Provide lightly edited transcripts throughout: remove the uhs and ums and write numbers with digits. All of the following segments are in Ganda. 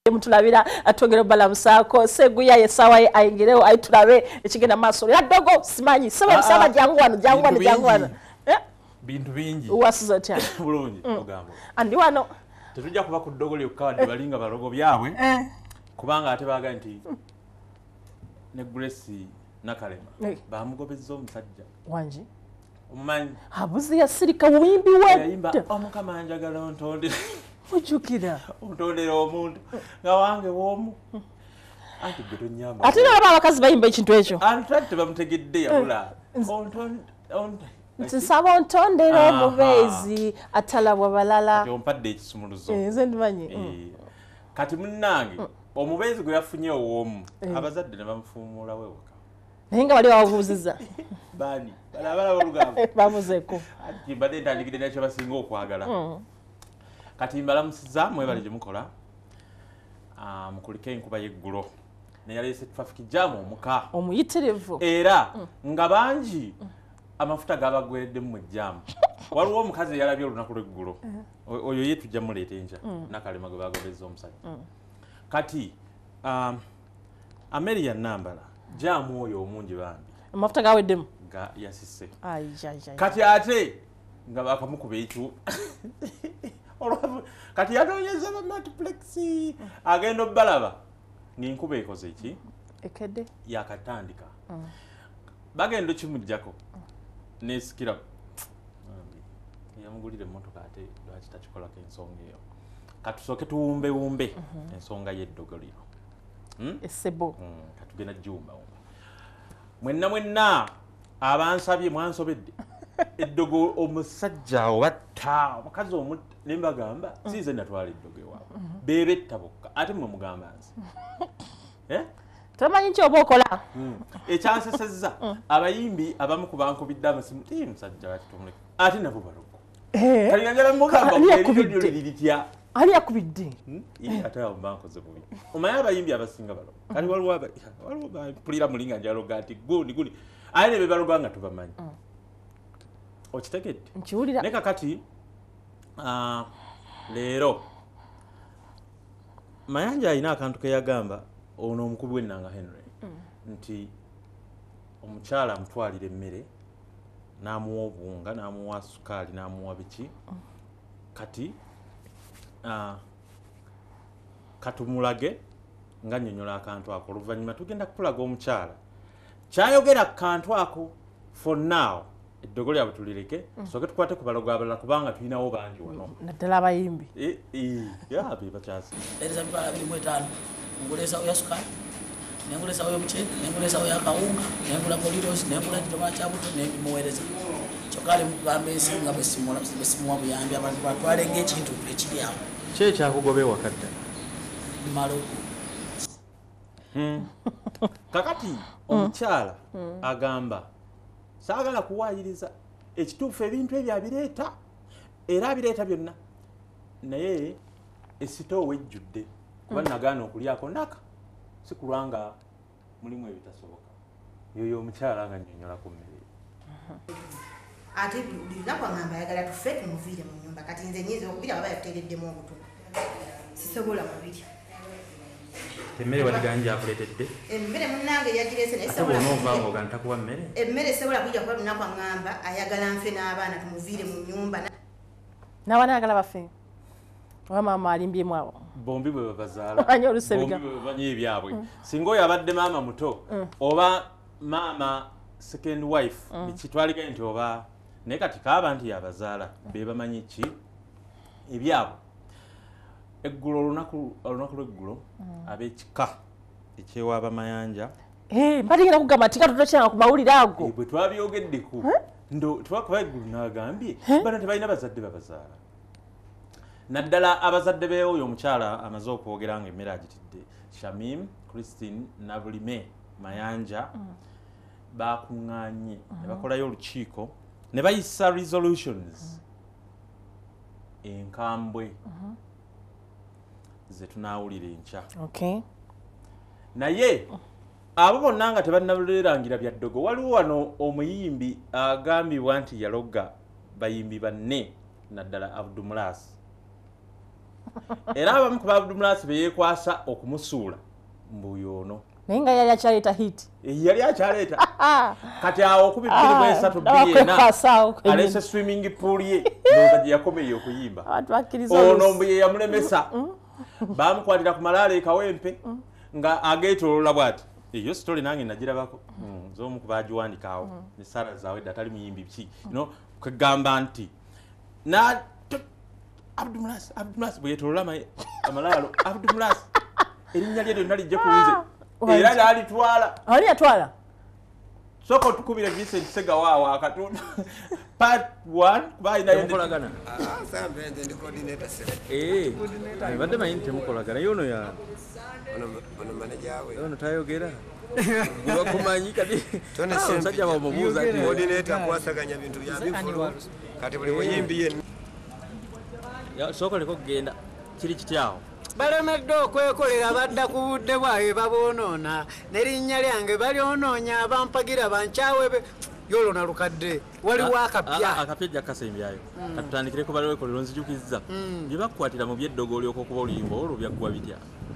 mutulabira atwogera balamusaako seguya yesawa ayingirewo ayitulabe ekigenda maaso era dogo simanyi saba jangu wano bintu bingi wasiza tya bulungi ogamba andi wano tetujja kuba ku ddogo lyokka balinga balogo byabwe kubanga ate baga nti ne Grace Nakalema bamugobezza omusajja wangi omumanyi abuzi yasirika wimbi yayimba omukama njagala ontondera ojjukira ontondera omuntu nga wange w'omu anti gwe tonyamba ate n'aba abakazi bayimba ekintu ekyo anti tebamutegedde yabula nsaba ontondera omubeezi atalabwa balala ompadde ekisumuluzo nze ndimanyi kati munnange omubeezi gwe yafunye ow'omu abazadde ne bamufuumulawo ewaka naye nga bali babuuziza bani balabala olugambo bamuzeeko ati mbadde ntandikidde nakyo basinga okwagala kati mbalamusiza mwebale gye mukola mukuliko enkuba y'eggulo neyaleese traffic jam omuka omuyitirivu era nga bangi amafuta gabagwereddemu mu jam waliwo omukazi eyalabye olunaku lw'eggulo oyo ye tujja muleeta enkya Nakalema gwe bagobezza omusajja kati Amelia Nambala jam oyo omungi bambi amafuta gaweddemu nga yasise kati ate nga bakamukuba ekyo kati yanoonyeza ba multiplex agenda obbalaba n'enkuba ekoze ki ekedde yakatandika bagenda okimuggyako nesikira yamugulira emmotoka ate lwaki takikolako ensonga eyo katusooke tuwumbewumbe ensonga y'eddogo lino essebo katugenda giwumbawumba mwenna abansabye mwansobedde eddogo omusajja obatta omukazi omutta ne mbagamba siize natwala eddogo ewaabwe beebetta bokka ate mmwe mugamba nsi tamanyi nti oba okola ekyansesezza abayimbi abamu ku bankubidde amasimu musajja wakitumuleka ate nabo balogo kalinganjala mugamba ali yakubidde ate awo bankoze bubi omanyi abayimbi abasinga balogo kati waliwo bapulira mulinga njaloga ati gundi aye ne be baloga nga tubamanyi okitegedde nkiwulira ne kakati leero Mayanja alina akantu ke yagamba ono omukubi w'ennanga Henry nti omukyala amutwalira emmere n'amuwa obuwunga n'amuwa sukaali n'amuwa biki kati katumulage nga nnyonnyola akantu ako oluvannyuma tugenda kukulaga omukyala kyayogera ku kantu ako for now eddogo lyabwe tulireke soke tukwate ku balogo abalala kubanga tulinawo bangi wano naddala abayimbi be bakyasi ereza bibala 25 ngula esawo ya sukali nengula esawo y'omuceere nengula esawo ya kawunga nengula politos nengula kitoma kyabuto nebimuweereza kyokali mugamba ensi nga besimuwa buyambi abantu batwale ng'ekintu ekiri awo ki ekyakugoba ewakadde malogo kakati omukyala agamba saagala kuwaayiriza ekituufu ebintu ebyo abireeta era abireeta byonna naye esitoowa ejjudde kuba nagaana okulyako naka si kulwanga mulimu ebitasoboka yoyo omukyala nga nnyonnyola ku mmere ate buli lunaku agamba ayagala tufe tumuviire mu nnyumba kati nze nyiza okubirya baba yateereddemu obutono sisobola kubirya emmere wadiganja akuleetedde emmere munnange yagireese nayeonovaanga ntakuwa mmere emmere esobola kujja kuba lunaku agamba ayagala nfe n'abaana tumuviire mu nnyumba n'abaana ayagala bafe oba maama alimbyemu abo bombi bwe babazaala olusebiga bombi bwe babanya ebyabwe singa oyo abadde maama muto oba maama second wife kitwaligaye nti oba naye kati kaaba nti yabazaala be bamanyi ki ebyabwe eggulo olunaku lw'eggulo ab'ekika ekyewaaba Mayanja mbategera kugamba nti katoto kyanga ku mawulire ago bwe twabyogeddeku twakuba eggulu n'agambye bano tebalina bazadde babazaala naddala abazadde be oyo omukyala amaze okwogera nga emmere agitidde Shamim Christine Nabulime Mayanja bakuŋŋaanye ne bakolayo olukiiko ne bayisa resolutions enkambwe ze tunaawulira enkya naye abo bonna nga tebannabulerangira bya ddogo waliwo wano omuyimbi agambibwa nti yalogga bayimbi banne naddala Abdumulas era abamu ku Abdulmulasi beyekwasa okumusuula mbuyono naye nga yali akyaleeta hit yali akyaleeta kati awo 23 alese swimming pool ye nga gye yakomeye okuyimba ono mbu ye yamulemesa bamukwatira ku malaalo ekawempe nga ageetoloola bw'ati eyo story nange nagirabako z'omu ku baagiwandikaawo ne Sarah Zawedde atali muyimbi ki kugamba nti Abdulmulasi bwe yeetoloola amalaalo Abdulmulasi erinnya lye lyonna lijja ku nze era n'alitwala ali yatwala soko tukubire Vincent Segawaawa akatundu part 1 bayinayo mukolagana sambe ndi coordinator se badde mayini temukolagana yono ya ono manager we ono tayogera kumanyi kati omusajja bamubuuza ati coordinator kwasaganya bintu bya bifulu kati buli muyimbi yenna soko liko kugenda kiri kityawo balemedde okwekolera badda ku budde bwawe baboonoona n'erinnya lyange balyonoonya abampagira bankyawe yolona lukadde waliwo akapya jja kasembyayo katutandikireko balwekolero nzijukizza bye bakukwatira mu byeddogo olyoka okuba oluyimba olwo byakuba bitya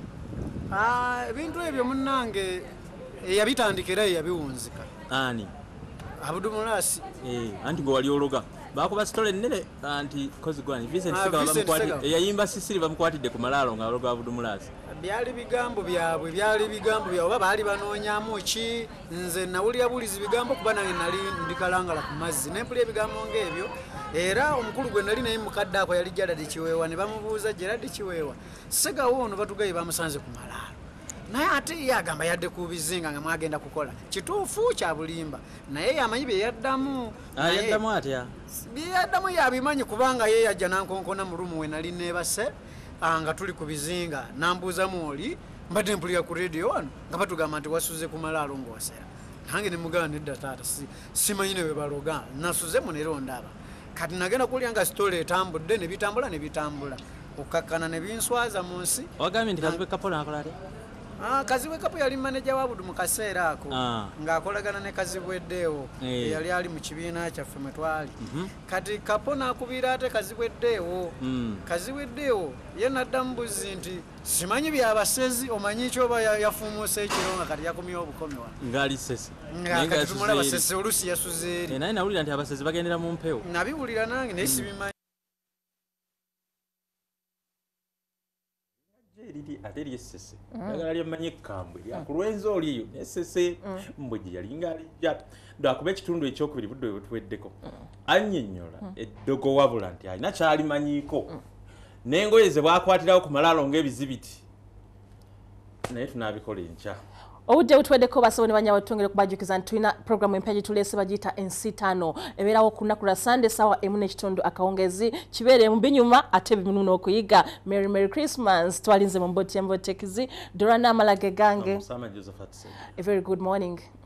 ebintu ebyo munnange eyabitandikira yabiwunzika ani Abdulmulasi anti gwe wali ologa bakuba sitole ennene anti kozigwani Vincent Segawaawa bamukwatidde eyayimba Sisiri bamukwatidde ku malaalo nga aloga Abdulmulasi byali bigambo byabwe oba baali banoonyamu ki nze nawulira bulizi bigambo kuba nange nali ndikalangala ku mazzi nempulya ebigambo ng'ebyo era omukulu gwe nali naye mukadde ako yali Gerald Kiweewa ne bamubuuza Gerald Kiweewa Segawo ono batugaye bamusanze ku malaalo naye ate ye agamba yadde ku bizinga nga mwagenda kukola kituufu kya bulimba naye yamanyi bye yaddamu atya bye yaddamu yabimanyi kubanga ye yajja nankonkona mu rumu we nali neebase nga tuli ku bizinga nambuuzamu oli mbadde mpulira ku radio wano nga batugamba nti wasuze ku malaalo ng'owaseera nange ne mugamba nedda taata simanyi ne bwe baloga nasuzemu ne rondaba kati nagenda kulya nga sitole etambudde ne bitambula okkakkana ne binswaza mu nsi wagambye nti Kazibe Kapola akola ate Kazibe Kapo yali manager wa Budu mu kaseera ako ng'akolagana ne Kazibe Ddeewo yali ali mu kibiina kyaffe mwe twali kati Kapo n'akubira ate Kazibe Ddeewo ye n'addamu buzi nti simanyi byabasezi omanyi kyoba yafuumuusa ekiro nga kati yakomyewo obukomi wano ngaali sesi kati tumula basesi oluusi yasuze eri naye nawulira nti abasezi bagendera mu mpewo nabiwulira nange naye sibimanyi eriri ate lyessese yagala lyemmanyi ekkambwe lyakulwenza oliyo nessese mbwe gye yalinga alijja lwakuba ekitundu ekyokubiri budde bwe butuweddeko annyonnyola eddogo wabula nti alina kyalimanyiiko n'engoye ze bwakwatirawo ku malaalo ng'ebizibiti naye tunaabikola enkya obudde butuweddeko basawo ne banyawo tutongere kubajukiza nti tulina programu empya gye tuleese bagiyita Ensitano ebeerawo ku lunaku lwa Sunday ssaawa 1:00 akawungezi kibeere mu binyuma ate bimunuuna okuyiga. Merry Christmas twalinze mu Mbotembo Tekizi Dorana Malage gange. A very good morning.